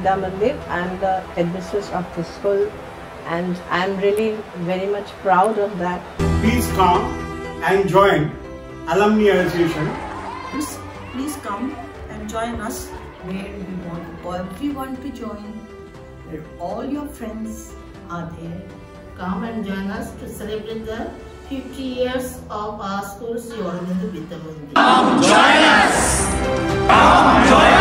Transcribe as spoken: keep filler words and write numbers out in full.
Vidyamandir. I am the headmistress of the school and I am really very much proud of that. Please come and join Alumni Association. Please, please come and join us. Where we want everyone to join, where all your friends are there. Come and join us to celebrate the fifty years of our school's Aurobindo Vidyamandir. Come join us! Come join us!